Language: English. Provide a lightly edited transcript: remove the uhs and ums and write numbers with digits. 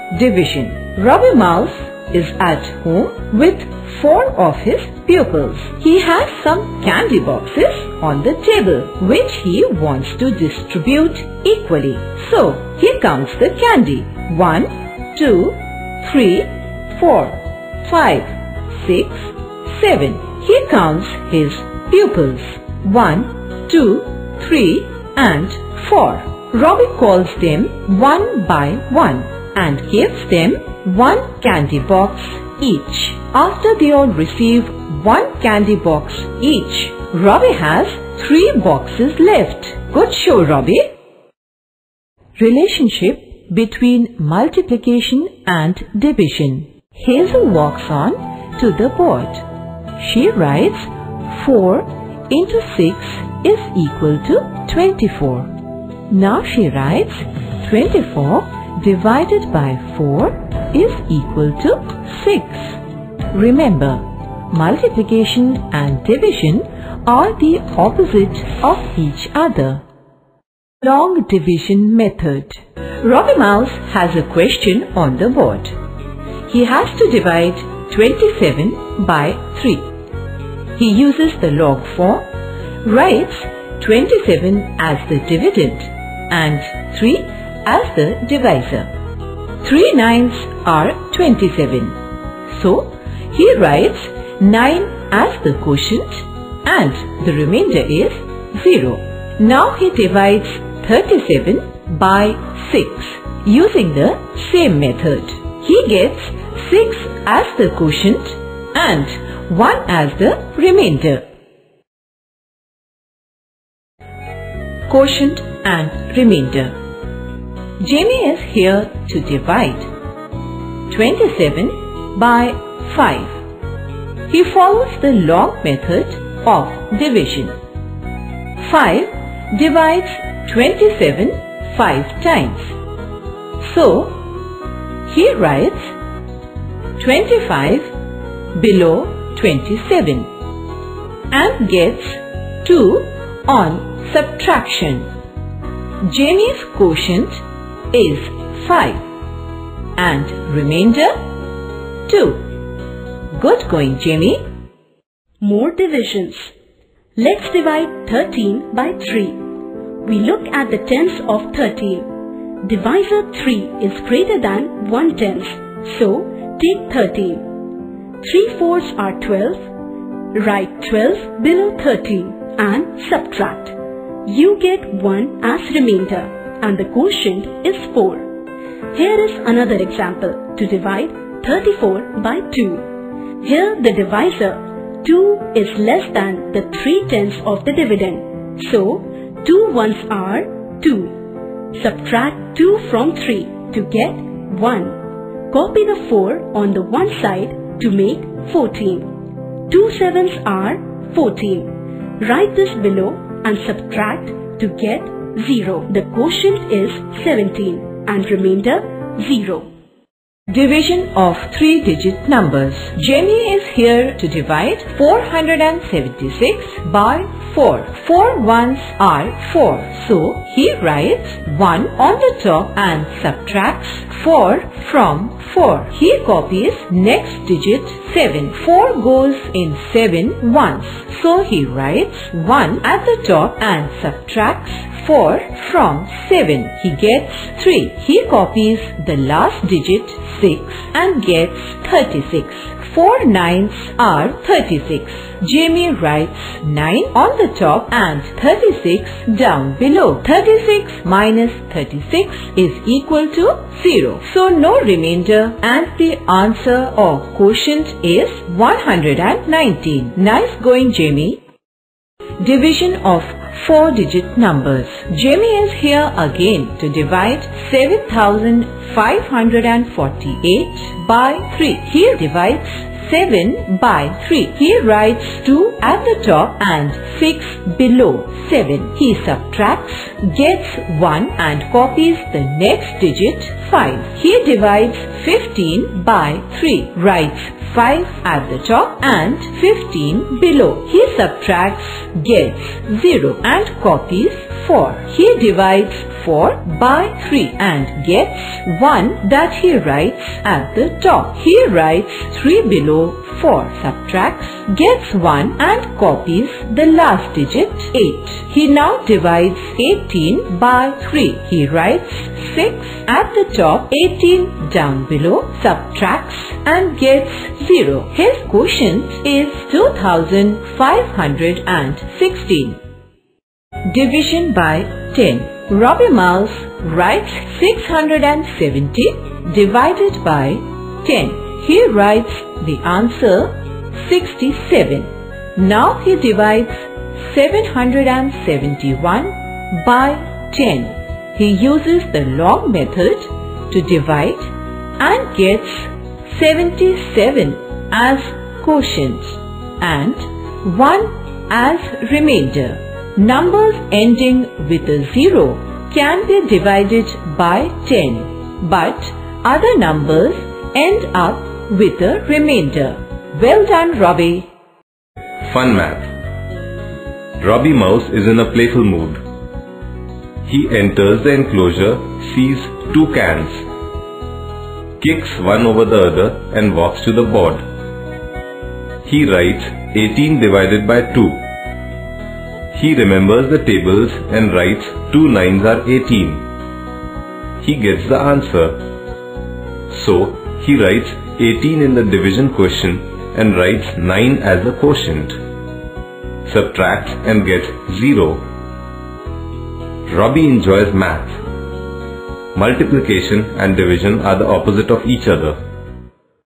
division. Robbie Mouse is at home with 4 of his pupils. He has some candy boxes on the table which he wants to distribute equally. So he counts the candy. 1, 2, 3, 4, 5, 6, 7. He counts his pupils. 1, 2, 3 and 4. Robbie calls them one by one and gives them one candy box each. After they all receive one candy box each, Robbie has 3 boxes left. Good show, Robbie. Relationship between multiplication and division. Hazel walks on to the board. She writes 4 into 6 is equal to 24. Now she writes 24 divided by 4 is equal to 6. Remember, multiplication and division are the opposite of each other. Long division method. Robbie Mouse has a question on the board. He has to divide 27 by 3. He uses the log form, writes 27 as the dividend and 3 as the divisor. 3 nines are 27. So, he writes 9 as the quotient and the remainder is 0. Now he divides 37 by 6 using the same method. He gets 6 as the quotient and 1 as the remainder. Quotient and remainder. Jamie is here to divide 27 by 5. He follows the log method of division. 5 divides 27 5 times. So, he writes 25 below 27 and gets 2 on subtraction. Jamie's quotient is 5 and remainder 2. Good going, Jamie. More divisions. Let's divide 13 by 3. We look at the tens of 13. Divisor 3 is greater than 1/10. So, take 13. 3/4 are 12. Write 12 below 13 and subtract. You get 1 as remainder and the quotient is 4. Here is another example to divide 34 by 2. Here the divisor 2 is less than the 3/10 of the dividend. So 2 ones are 2. Subtract 2 from 3 to get 1. Copy the 4 on the one side to make 14. 2 sevens are 14. Write this below and subtract to get 0. The quotient is 17 and remainder 0. Division of 3-digit numbers. Jamie is here to divide 476 by 4. 4 ones are 4. So, he writes 1 on the top and subtracts 4 from 4. He copies next digit 7. 4 goes in 7 once. So, he writes 1 at the top and subtracts 4 from 7. He gets 3. He copies the last digit 6 and gets 36. 4 nines are 36. Jamie writes 9 on the top and 36 down below. 36 minus 36 is equal to 0. So no remainder and the answer or quotient is 119. Nice going, Jamie. Division of 4-digit numbers. Jamie is here again to divide 7,548 by 3. He divides 7 by 3. He writes 2 at the top and 6 below 7. He subtracts, gets 1 and copies the next digit 5. He divides 15 by 3. Writes 5 at the top and 15 below. He subtracts, gets 0 and copies 4. He divides 4 by 3 and gets 1 that he writes at the top. He writes 3 below 4, subtracts, gets 1 and copies the last digit 8. He now divides 18 by 3. He writes 6 at the top, 18 down below, subtracts and gets 0. His quotient is 2516. Division by 10. Robbie Mouse writes 670 divided by 10. He writes the answer 67. Now he divides 771 by 10. He uses the long method to divide and gets 77 as quotient and 1 as remainder. Numbers ending with a 0 can be divided by 10, but other numbers end up with a remainder. Well done, Robbie. Fun math. Robbie Mouse is in a playful mood. He enters the enclosure, sees 2 cans, kicks one over the other and walks to the board. He writes 18 divided by 2. He remembers the tables and writes 2 9s are 18. He gets the answer. So, he writes 18 in the division question and writes 9 as the quotient. Subtracts and gets 0. Robbie enjoys math. Multiplication and division are the opposite of each other.